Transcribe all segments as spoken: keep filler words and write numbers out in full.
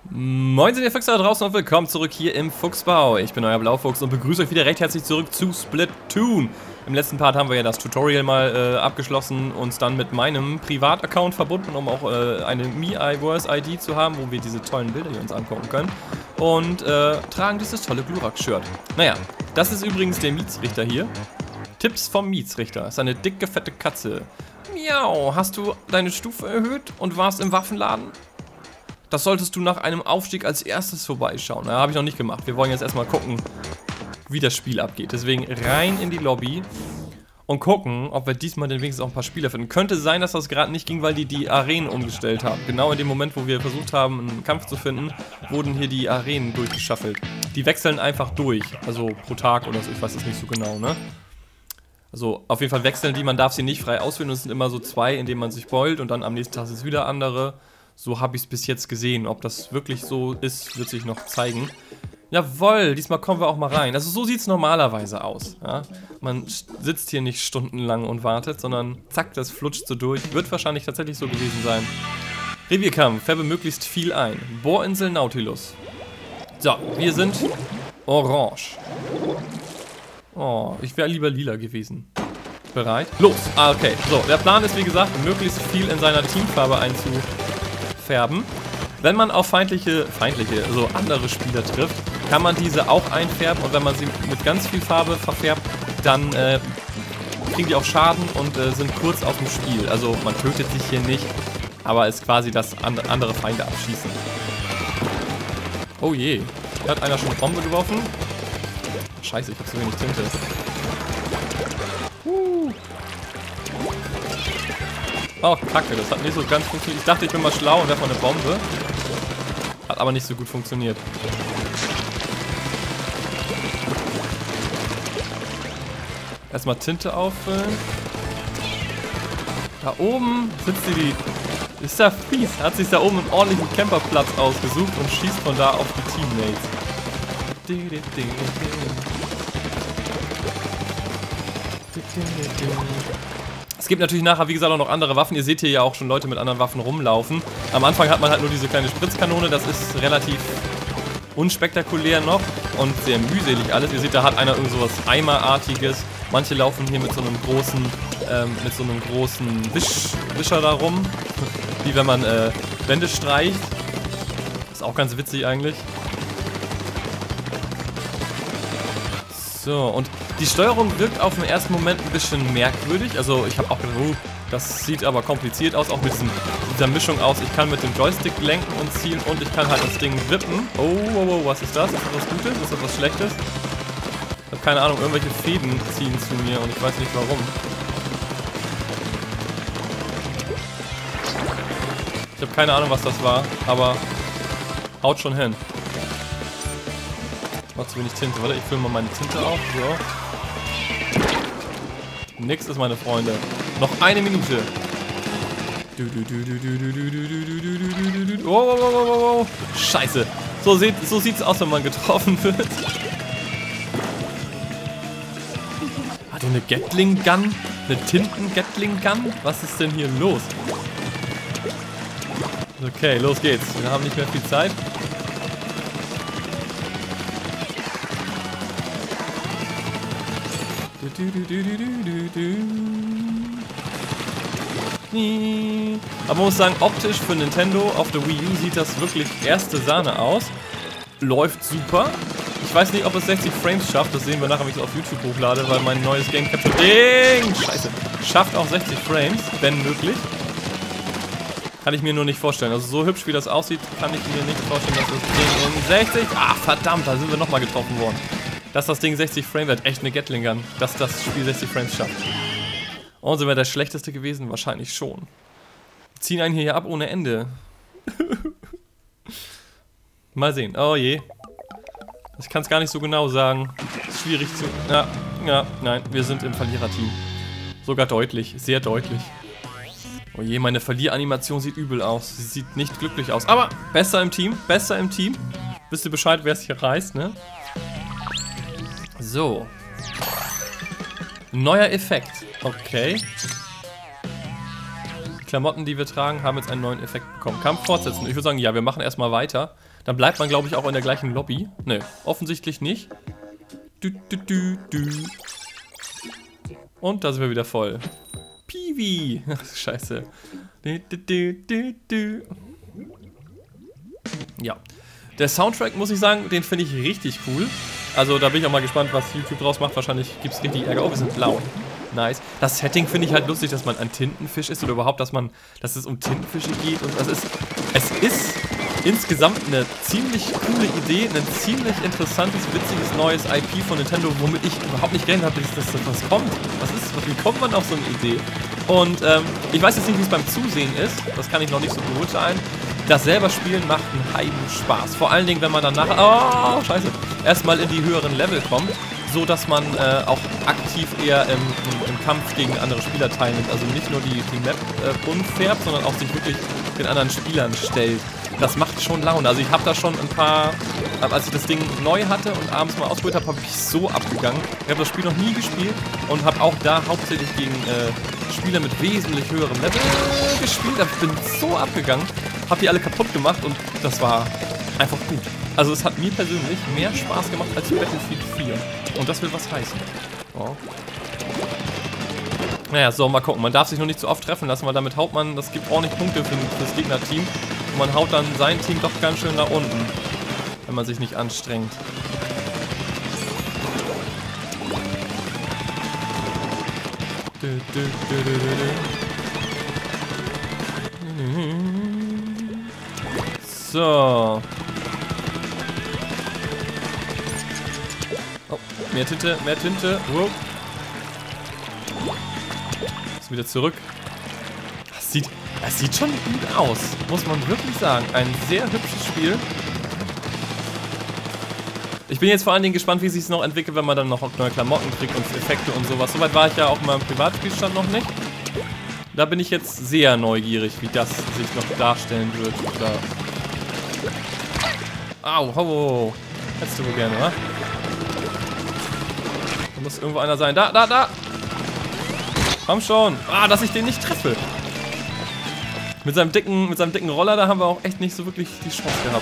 Moin, sind ihr Füchse da draußen und willkommen zurück hier im Fuchsbau. Ich bin euer Blaufuchs und begrüße euch wieder recht herzlich zurück zu Splatoon. Im letzten Part haben wir ja das Tutorial mal äh, abgeschlossen, uns dann mit meinem Privataccount verbunden, um auch äh, eine MiiVerse I D zu haben, wo wir diese tollen Bilder hier uns angucken können. Und äh, tragen dieses tolle Glurak-Shirt. Naja, das ist übrigens der Mietsrichter hier. Tipps vom Mietsrichter. Das ist eine dicke, fette Katze. Miau, hast du deine Stufe erhöht und warst im Waffenladen? Das solltest du nach einem Aufstieg als erstes vorbeischauen. Na, habe ich noch nicht gemacht. Wir wollen jetzt erstmal gucken, wie das Spiel abgeht. Deswegen rein in die Lobby und gucken, ob wir diesmal denn wenigstens auch ein paar Spieler finden. Könnte sein, dass das gerade nicht ging, weil die die Arenen umgestellt haben. Genau in dem Moment, wo wir versucht haben, einen Kampf zu finden, wurden hier die Arenen durchgeschaffelt. Die wechseln einfach durch. Also pro Tag oder so. Ich weiß es nicht so genau, ne? Also auf jeden Fall wechseln die. Man darf sie nicht frei auswählen. Und es sind immer so zwei, indem man sich beult. Und dann am nächsten Tag ist es wieder andere. So habe ich es bis jetzt gesehen. Ob das wirklich so ist, wird sich noch zeigen. Jawohl, diesmal kommen wir auch mal rein. Also so sieht es normalerweise aus. Ja? Man sitzt hier nicht stundenlang und wartet, sondern zack, das flutscht so durch. Wird wahrscheinlich tatsächlich so gewesen sein. Revierkampf, färbe möglichst viel ein. Bohrinsel Nautilus. So, wir sind orange. Oh, ich wäre lieber lila gewesen. Bereit? Los! Ah, okay. So, der Plan ist wie gesagt, möglichst viel in seiner Teamfarbe einzufärben. Wenn man auf feindliche, feindliche, also andere Spieler trifft, kann man diese auch einfärben und wenn man sie mit ganz viel Farbe verfärbt, dann äh, kriegen die auch Schaden und äh, sind kurz aus dem Spiel. Also man tötet sich hier nicht, aber ist quasi das and andere Feinde abschießen. Oh je, da hat einer schon eine Bombe geworfen. Scheiße, ich habe zu wenig Tinte. Uh. Oh, kacke, das hat nicht so ganz funktioniert. Ich dachte, ich bin mal schlau und werfe mal eine Bombe. Hat aber nicht so gut funktioniert. Erstmal Tinte auffüllen. Da oben sitzt sie die... Ist ja fies. Hat sich da oben einen ordentlichen Camperplatz ausgesucht und schießt von da auf die Teammates. Es gibt natürlich nachher, wie gesagt, auch noch andere Waffen. Ihr seht hier ja auch schon Leute mit anderen Waffen rumlaufen. Am Anfang hat man halt nur diese kleine Spritzkanone. Das ist relativ unspektakulär noch und sehr mühselig alles. Ihr seht, da hat einer irgend sowas Eimerartiges. Manche laufen hier mit so einem großen, ähm, mit so einem großen Wisch, Wischer da rum. Wie wenn man äh, Wände streicht. Ist auch ganz witzig eigentlich. So, und die Steuerung wirkt auf den ersten Moment ein bisschen merkwürdig. Also ich habe auch gedacht, oh, das sieht aber kompliziert aus, auch mit diesem, dieser Mischung aus. Ich kann mit dem Joystick lenken und zielen und ich kann halt das Ding wippen. Oh, oh, oh, was ist das? Ist das was Gutes? Ist das was Schlechtes? Ich habe keine Ahnung, irgendwelche Fäden ziehen zu mir und ich weiß nicht warum. Ich habe keine Ahnung, was das war, aber haut schon hin. Noch zu wenig Tinte. Warte, ich fülle mal meine Tinte auf. So. Nix ist, meine Freunde. Noch eine Minute. Oh, oh, oh, oh, oh. Scheiße. So, sieht, so sieht's aus, wenn man getroffen wird. Hat er eine Gatling-Gun? Eine Tinten-Gatling-Gun? Was ist denn hier los? Okay, los geht's. Wir haben nicht mehr viel Zeit. Aber man muss sagen, optisch für Nintendo auf der Wii U sieht das wirklich erste Sahne aus. Läuft super. Ich weiß nicht, ob es sechzig Frames schafft. Das sehen wir nachher, wenn ich es auf YouTube hochlade, weil mein neues Game Capture Ding, scheiße, schafft auch sechzig Frames, wenn möglich. Kann ich mir nur nicht vorstellen. Also so hübsch wie das aussieht, kann ich mir nicht vorstellen, dass das Ding in sechzig... Ah, verdammt, da sind wir nochmal getroffen worden. Dass das Ding sechzig Frames hat, echt eine Gatling Gun, dass das Spiel sechzig Frames schafft. Und sind wir das Schlechteste gewesen? Wahrscheinlich schon. Wir ziehen einen hier ab ohne Ende. Mal sehen. Oh je. Ich kann es gar nicht so genau sagen. Ist schwierig zu... Ja, ja, nein, wir sind im Verliererteam. Sogar deutlich, sehr deutlich. Oh je, meine Verlieranimation sieht übel aus. Sie sieht nicht glücklich aus. Aber besser im Team, besser im Team. Wisst ihr Bescheid, wer es hier reißt, ne? So. Neuer Effekt. Okay. Die Klamotten, die wir tragen, haben jetzt einen neuen Effekt bekommen. Kampf fortsetzen. Ich würde sagen, ja, wir machen erstmal weiter. Dann bleibt man, glaube ich, auch in der gleichen Lobby. Ne, offensichtlich nicht. Du, du, du, du. Und da sind wir wieder voll. Piwi. Ach, scheiße. Du, du, du, du, du. Ja. Der Soundtrack, muss ich sagen, den finde ich richtig cool. Also da bin ich auch mal gespannt, was YouTube draus macht. Wahrscheinlich gibt es richtig Ärger. Oh, wir sind blau. Nice. Das Setting finde ich halt lustig, dass man ein Tintenfisch ist oder überhaupt, dass man, dass es um Tintenfische geht. Und das ist, es ist insgesamt eine ziemlich coole Idee, ein ziemlich interessantes, witziges neues I P von Nintendo, womit ich überhaupt nicht gerechnet habe, dass das was kommt. Was ist, wie kommt man auf so eine Idee? Und ähm, ich weiß jetzt nicht, wie es beim Zusehen ist. Das kann ich noch nicht so beurteilen. Das selber Spielen macht einen Heiden Spaß. Vor allen Dingen, wenn man dann nachher, oh, scheiße, erstmal in die höheren Level kommt, so dass man äh, auch aktiv eher im, im, im Kampf gegen andere Spieler teilnimmt. Also nicht nur die, die Map äh, umfärbt, sondern auch sich wirklich den anderen Spielern stellt. Das macht schon Laune. Also ich habe da schon ein paar, als ich das Ding neu hatte und abends mal ausprobiert habe, habe ich so abgegangen. Ich habe das Spiel noch nie gespielt und habe auch da hauptsächlich gegen äh, Spieler mit wesentlich höherem Level gespielt. Ich bin so abgegangen, habe die alle kaputt gemacht und das war einfach gut. Also es hat mir persönlich mehr Spaß gemacht als Battlefield vier. Und das will was heißen. Oh. Naja, so, mal gucken. Man darf sich noch nicht so oft treffen lassen, weil damit haut man, das gibt ordentlich Punkte für, für das Gegnerteam. Und man haut dann sein Team doch ganz schön nach unten, wenn man sich nicht anstrengt. So. Oh, mehr Tinte, mehr Tinte. Wow. Ist wieder zurück. Das sieht, das sieht schon gut aus, muss man wirklich sagen. Ein sehr hübsches Spiel. Ich bin jetzt vor allen Dingen gespannt, wie sich es noch entwickelt, wenn man dann noch neue Klamotten kriegt und Effekte und sowas. Soweit war ich ja auch in meinem Privatspielstand noch nicht. Da bin ich jetzt sehr neugierig, wie das sich noch darstellen wird. Oder Au, ho, hättest du wohl gerne, wa? Da muss irgendwo einer sein. Da, da, da! Komm schon! Ah, dass ich den nicht treffe! Mit seinem dicken, mit seinem dicken Roller, da haben wir auch echt nicht so wirklich die Chance gehabt.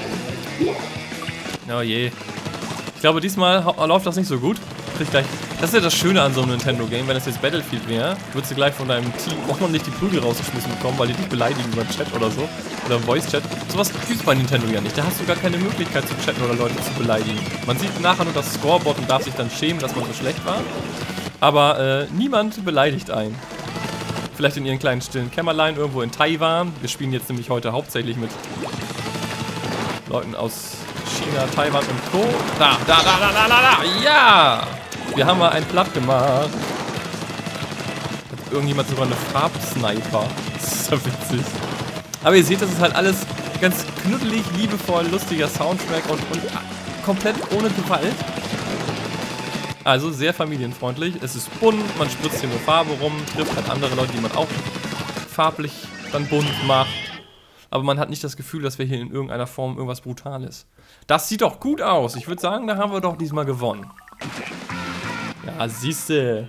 Oh je. Ich glaube, diesmal läuft das nicht so gut. Krieg gleich. Das ist ja das Schöne an so einem Nintendo-Game. Wenn es jetzt Battlefield wäre, würdest du gleich von deinem Team auch noch nicht die Prügel rausgeschmissen bekommen, weil die dich beleidigen über Chat oder so. Oder Voice-Chat. Sowas gibt es bei Nintendo ja nicht. Da hast du gar keine Möglichkeit zu chatten oder Leute zu beleidigen. Man sieht nachher nur das Scoreboard und darf sich dann schämen, dass man so schlecht war. Aber äh, niemand beleidigt einen. Vielleicht in ihren kleinen stillen Kämmerlein irgendwo in Taiwan. Wir spielen jetzt nämlich heute hauptsächlich mit Leuten aus China, Taiwan und Co. Da, da, da, da, da, da, da. Ja! Wir haben mal einen platt gemacht. Hat irgendjemand sogar eine Farbsniper. Das ist ja witzig. Aber ihr seht, das ist halt alles ganz knuddelig, liebevoll, lustiger Soundtrack und, und komplett ohne Gewalt. Also sehr familienfreundlich. Es ist bunt, man spritzt hier nur Farbe rum, trifft halt andere Leute, die man auch farblich dann bunt macht. Aber man hat nicht das Gefühl, dass wir hier in irgendeiner Form irgendwas Brutales. Das sieht doch gut aus. Ich würde sagen, da haben wir doch diesmal gewonnen. Ja, siehste.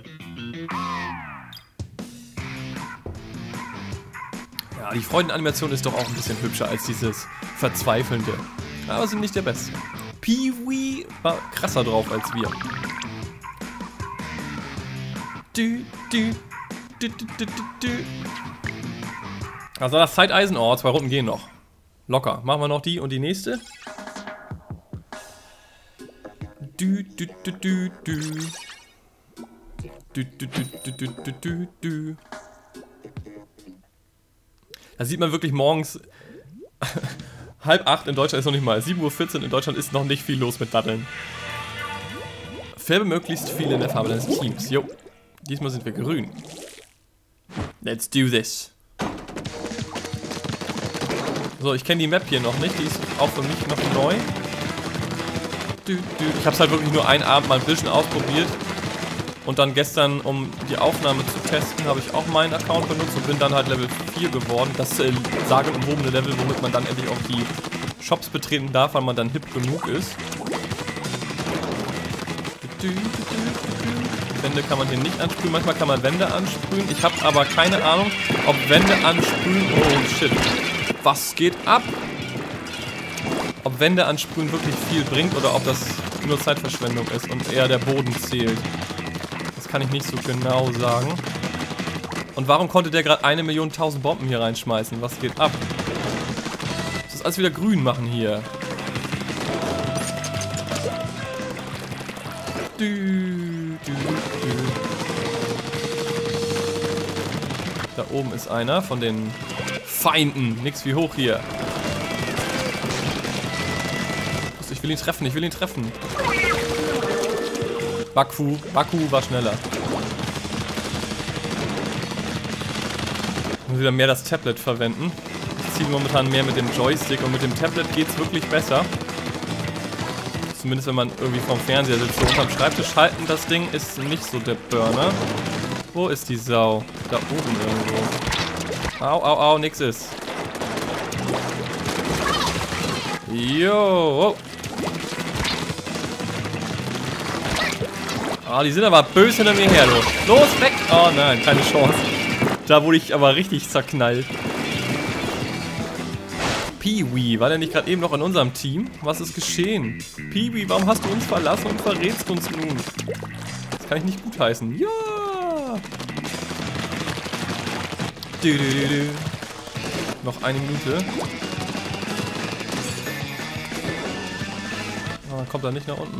Ja, die Freudenanimation ist doch auch ein bisschen hübscher als dieses Verzweifelnde. Aber sind nicht der Beste. Pee-wee war krasser drauf als wir. Du, du, du, du, du, du. Also das Zeiteisen. Oh, zwei Runden gehen noch. Locker. Machen wir noch die und die nächste. Du, du, du, du, du. Du, du, du, du, du, du, du, du. Da sieht man wirklich morgens halb acht in Deutschland ist noch nicht mal. sieben Uhr vierzehn in Deutschland ist noch nicht viel los mit Datteln. Färbe möglichst viel in der Farbe deines Teams. Jo. Diesmal sind wir grün. Let's do this. So, ich kenne die Map hier noch nicht. Die ist auch für mich noch neu. Ich habe es halt wirklich nur einen Abend mal ein bisschen ausprobiert. Und dann gestern, um die Aufnahme zu testen, habe ich auch meinen Account benutzt und bin dann halt Level vier geworden. Das äh, sagenumwobene Level, womit man dann endlich auch die Shops betreten darf, weil man dann hip genug ist. Wände kann man hier nicht ansprühen. Manchmal kann man Wände ansprühen. Ich habe aber keine Ahnung, ob Wände ansprühen... Oh shit. Was geht ab? ob Wände ansprühen wirklich viel bringt oder ob das nur Zeitverschwendung ist und eher der Boden zählt. Das kann ich nicht so genau sagen. Und warum konnte der gerade eine Million tausend Bomben hier reinschmeißen? Was geht ab? Das ist alles wieder grün machen hier. Du, du, du. Da oben ist einer von den Feinden. Nix wie hoch hier. Ich will ihn treffen, ich will ihn treffen. Baku, Baku war schneller. Ich muss wieder mehr das Tablet verwenden. Ich ziehe momentan mehr mit dem Joystick und mit dem Tablet geht es wirklich besser. Zumindest wenn man irgendwie vorm Fernseher sitzt. So unterm Schreibtisch halten, das Ding ist nicht so der Burner. Wo ist die Sau? Da oben irgendwo. Au, au, au, nix ist. Jo. Ah, die sind aber böse hinter mir her, los. Los, weg! Oh nein, keine Chance. Da wurde ich aber richtig zerknallt. Pee-wee, war der nicht gerade eben noch in unserem Team? Was ist geschehen? Pee-wee, warum hast du uns verlassen und verrätst uns nun? Das kann ich nicht gutheißen. Ja! Du, du, du, du. Noch eine Minute. Oh, kommt er nicht nach unten.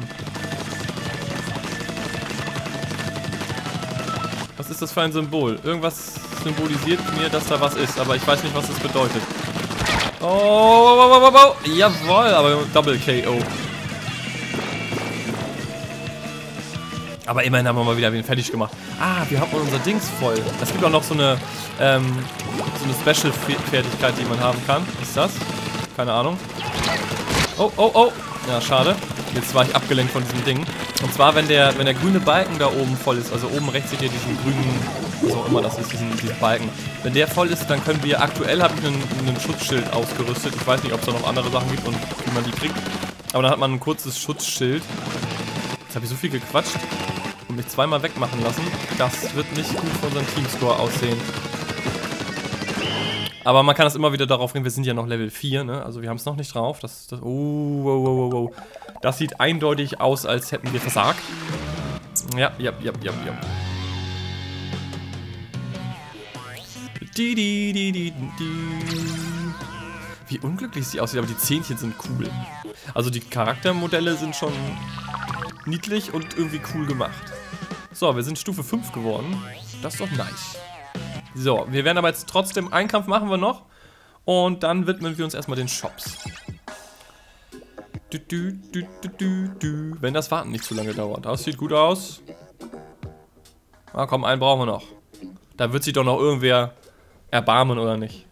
Was ist das für ein Symbol? Irgendwas symbolisiert mir, dass da was ist, aber ich weiß nicht, was das bedeutet. Oh, oh, oh, oh, oh, oh. Jawohl, aber Double K O. Aber immerhin haben wir mal wieder wen fertig gemacht. Ah, wir haben unser Dings voll. Es gibt auch noch so eine, ähm, so eine Special-Fertigkeit, die man haben kann. Was ist das? Keine Ahnung. Oh, oh, oh. Ja, schade. Jetzt war ich abgelenkt von diesem Ding. Und zwar, wenn der, wenn der grüne Balken da oben voll ist, also oben rechts seht ihr diesen grünen, was auch immer das ist, diesen, diesen Balken. Wenn der voll ist, dann können wir, aktuell habe ich einen, einen Schutzschild ausgerüstet. Ich weiß nicht, ob es da noch andere Sachen gibt und wie man die kriegt. Aber dann hat man ein kurzes Schutzschild. Jetzt habe ich so viel gequatscht und mich zweimal wegmachen lassen. Das wird nicht gut für unseren Teamscore aussehen. Aber man kann das immer wieder darauf reden, wir sind ja noch Level vier, ne? Also wir haben es noch nicht drauf. Das, das, oh, oh, oh, oh, oh. Das sieht eindeutig aus, als hätten wir versagt. Ja, ja, ja, ja, ja. Wie unglücklich sie aussieht, aber die Zähnchen sind cool. Also die Charaktermodelle sind schon niedlich und irgendwie cool gemacht. So, wir sind Stufe fünf geworden. Das ist doch nice. So, wir werden aber jetzt trotzdem, einen Kampf machen wir noch. Und dann widmen wir uns erstmal den Shops. Du, du, du, du, du, du. Wenn das Warten nicht zu lange dauert. Das sieht gut aus. Ah, komm, einen brauchen wir noch. Da wird sich doch noch irgendwer erbarmen, oder nicht?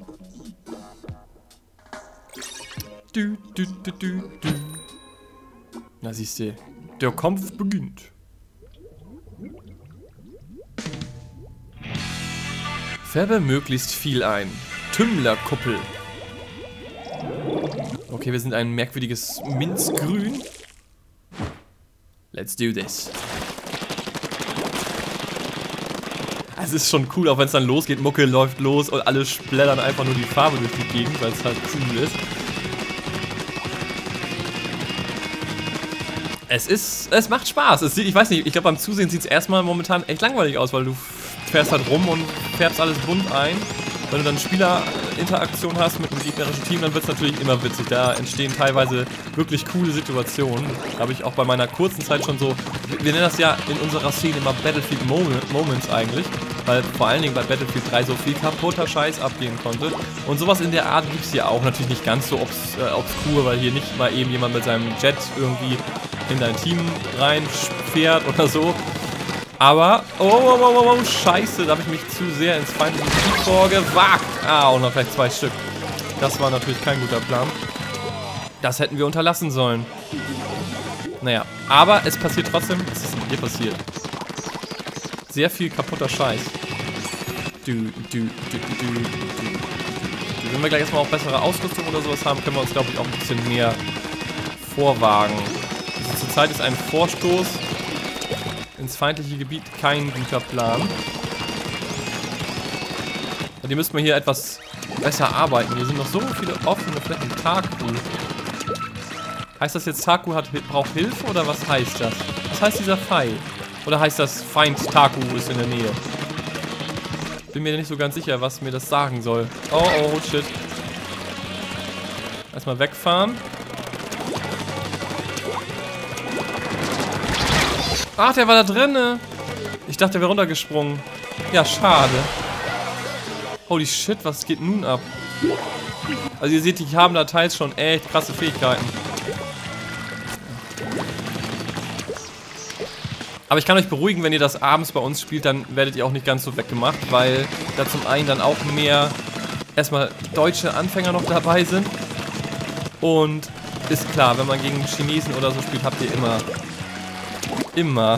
Du, du, du, du, du. Na, siehst du, der Kampf beginnt. Färbe möglichst viel ein. Tümmlerkuppel. Okay, wir sind ein merkwürdiges Minzgrün. Let's do this. Es ist schon cool, auch wenn es dann losgeht. Mucke läuft los und alle splattern einfach nur die Farbe durch die Gegend, weil es halt cool ist. Es ist, es macht Spaß. Es sieht, ich weiß nicht, ich glaube beim Zusehen sieht es erstmal momentan echt langweilig aus, weil du fährst halt rum und färbst alles bunt ein. Wenn du dann Spielerinteraktion hast mit einem gegnerischen Team, dann wird es natürlich immer witzig. Da entstehen teilweise wirklich coole Situationen. Habe ich auch bei meiner kurzen Zeit schon so, wir nennen das ja in unserer Szene immer Battlefield Moment, Moments eigentlich, weil vor allen Dingen bei Battlefield drei so viel kaputter Scheiß abgehen konnte. Und sowas in der Art gibt es hier auch. Natürlich nicht ganz so obs, äh, obskur, weil hier nicht mal eben jemand mit seinem Jet irgendwie in dein Team reinfährt oder so. Aber, oh, oh, oh, oh, oh, scheiße, da habe ich mich zu sehr ins feindliche Gebiet vorgewagt. Ah, und noch gleich zwei Stück. Das war natürlich kein guter Plan. Das hätten wir unterlassen sollen. Naja, aber es passiert trotzdem. Was ist denn hier passiert? Sehr viel kaputter Scheiß. Du, du, du, du, du, du. Wenn wir gleich erstmal auch bessere Ausrüstung oder sowas haben, können wir uns, glaube ich, auch ein bisschen mehr vorwagen. Also zurzeit ist ein Vorstoß ins feindliche Gebiet kein guter Plan. Und die müssten wir hier etwas besser arbeiten. Hier sind noch so viele offene Flächen. Tag. Heißt das jetzt, Taku hat, braucht Hilfe oder was heißt das? Was heißt dieser Pfeil? Oder heißt das, Feind Taku ist in der Nähe? Bin mir nicht so ganz sicher, was mir das sagen soll. Oh, oh, shit. Erstmal wegfahren. Ach, der war da drinne. Ich dachte, der wäre runtergesprungen. Ja, schade. Holy shit, was geht nun ab? Also ihr seht, die haben da teils schon echt krasse Fähigkeiten. Aber ich kann euch beruhigen, wenn ihr das abends bei uns spielt, dann werdet ihr auch nicht ganz so weggemacht, weil da zum einen dann auch mehr erstmal deutsche Anfänger noch dabei sind. Und ist klar, wenn man gegen Chinesen oder so spielt, habt ihr immer... Immer.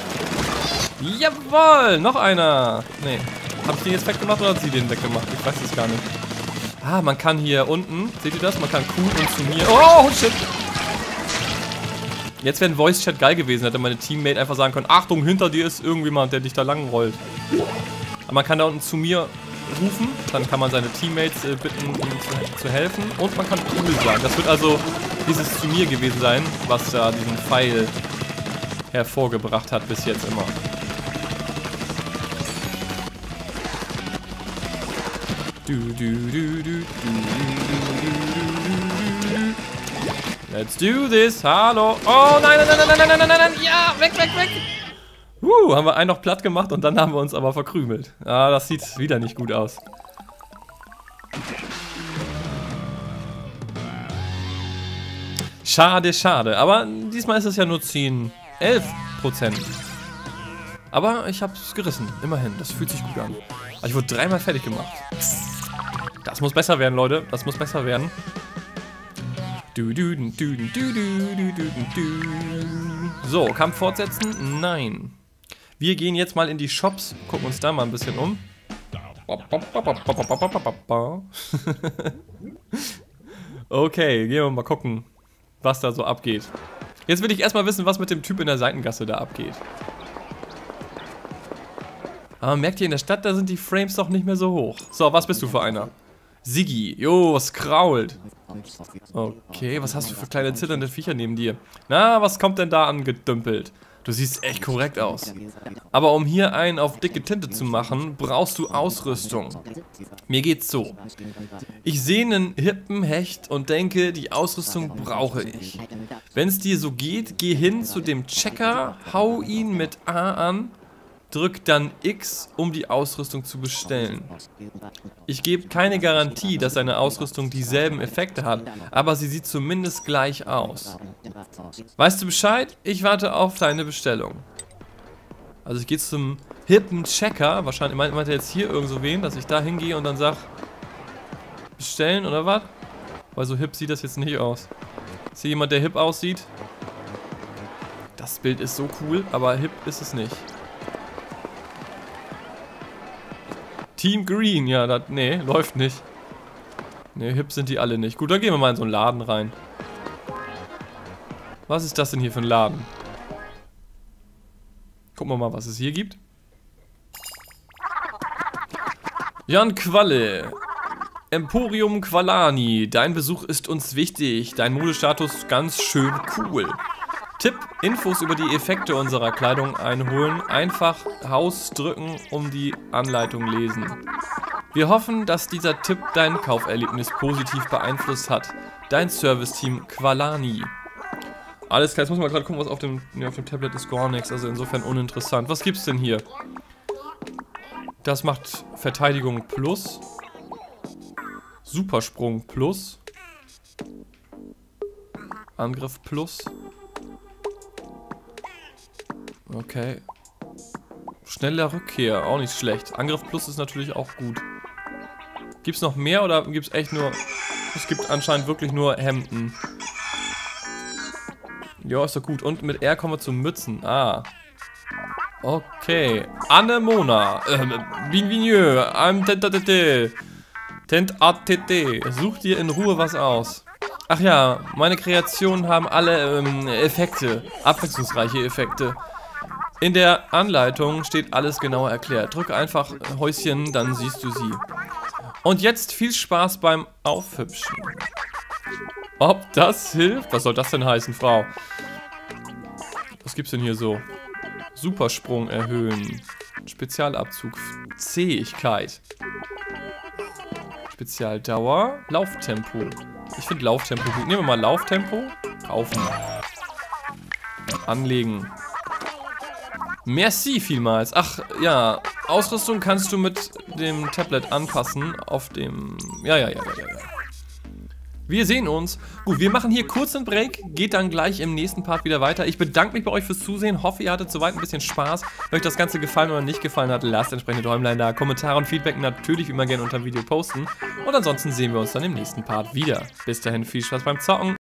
Jawohl, noch einer. Nee. Hab ich den jetzt weggemacht oder hat sie den weggemacht? Ich weiß es gar nicht. Ah, man kann hier unten, seht ihr das? Man kann Q und zu mir... Oh, shit. Jetzt wäre ein Voice-Chat geil gewesen, hätte meine Teammate einfach sagen können, Achtung, hinter dir ist irgendjemand, der dich da lang rollt. Aber man kann da unten zu mir rufen, dann kann man seine Teammates äh, bitten, ihm zu, zu helfen. Und man kann cool sagen. Das wird also dieses zu mir gewesen sein, was da diesen Pfeil hervorgebracht hat bis jetzt immer. Du, du, du, du, du, du, Let's do this. Hallo. Oh nein, nein, nein, nein, nein, nein, nein, nein. Ja, weg, weg, weg. Uh, haben wir einen noch platt gemacht und dann haben wir uns aber verkrümelt. Ah, das sieht wieder nicht gut aus. Schade, schade. Aber diesmal ist es ja nur zehn, elf Prozent. Aber ich hab's gerissen. Immerhin. Das fühlt sich gut an. Also ich wurde dreimal fertig gemacht. Das muss besser werden, Leute. Das muss besser werden. Du, du, du, du, du, du, du, du. So, Kampf fortsetzen? Nein. Wir gehen jetzt mal in die Shops, gucken uns da mal ein bisschen um. Okay, gehen wir mal gucken, was da so abgeht. Jetzt will ich erstmal wissen, was mit dem Typ in der Seitengasse da abgeht. Aber merkt ihr, in der Stadt, da sind die Frames doch nicht mehr so hoch. So, was bist du für einer? Siggi. Jo, es krault. Okay, was hast du für kleine zitternde Viecher neben dir? Na, was kommt denn da angedümpelt? Du siehst echt korrekt aus. Aber um hier einen auf dicke Tinte zu machen, brauchst du Ausrüstung. Mir geht's so. Ich sehe einen hippen Hecht und denke, die Ausrüstung brauche ich. Wenn es dir so geht, geh hin zu dem Checker, hau ihn mit A an, drück dann X, um die Ausrüstung zu bestellen. Ich gebe keine Garantie, dass deine Ausrüstung dieselben Effekte hat, aber sie sieht zumindest gleich aus. Weißt du Bescheid? Ich warte auf deine Bestellung. Also ich gehe zum hippen Checker, wahrscheinlich meint, meint er jetzt hier irgendwo wen, dass ich da hingehe und dann sag, bestellen oder was? Weil so hip sieht das jetzt nicht aus. Ist hier jemand, der hip aussieht? Das Bild ist so cool, aber hip ist es nicht. Team Green, ja, das, nee, läuft nicht. Nee, hip sind die alle nicht. Gut, dann gehen wir mal in so einen Laden rein. Was ist das denn hier für ein Laden? Gucken wir mal, was es hier gibt. Jan Qualle. Emporium Qualani. Dein Besuch ist uns wichtig. Dein Modestatus ganz schön cool. Tipp, Infos über die Effekte unserer Kleidung einholen, einfach Haus drücken, um die Anleitung lesen. Wir hoffen, dass dieser Tipp dein Kauferlebnis positiv beeinflusst hat. Dein Serviceteam Qualani. Alles klar, jetzt muss man gerade gucken, was auf dem, nee, auf dem Tablet ist gar nichts, also insofern uninteressant. Was gibt's denn hier? Das macht Verteidigung plus. Supersprung plus. Angriff plus. Okay. Schneller Rückkehr, auch nicht schlecht. Angriff plus ist natürlich auch gut. Gibt's noch mehr oder gibt's echt nur... Es gibt anscheinend wirklich nur Hemden. Ja, ist doch gut. Und mit R kommen wir zu Mützen. Ah. Okay. Anemona. Ähm, bienvenue. I'm tentatete. Tentatete. Such dir in Ruhe was aus. Ach ja, meine Kreationen haben alle ähm, Effekte. Abwechslungsreiche Effekte. In der Anleitung steht alles genauer erklärt. Drücke einfach Häuschen, dann siehst du sie. Und jetzt viel Spaß beim Aufhübschen. ob das hilft. Was soll das denn heißen, Frau? Was gibt's denn hier so? Supersprung erhöhen. Spezialabzug. Zähigkeit. Spezialdauer. Lauftempo. Ich finde Lauftempo gut. Nehmen wir mal Lauftempo. Kaufen. Anlegen. Merci vielmals. Ach, ja. Ausrüstung kannst du mit dem Tablet anpassen. Auf dem... Ja, ja, ja, ja, ja. Wir sehen uns. Gut, wir machen hier kurz einen Break. Geht dann gleich im nächsten Part wieder weiter. Ich bedanke mich bei euch fürs Zusehen. Hoffe, ihr hattet soweit ein bisschen Spaß. Wenn euch das Ganze gefallen oder nicht gefallen hat, lasst entsprechende Däumlein da. Kommentare und Feedback natürlich immer gerne unter dem Video posten. Und ansonsten sehen wir uns dann im nächsten Part wieder. Bis dahin, viel Spaß beim Zocken.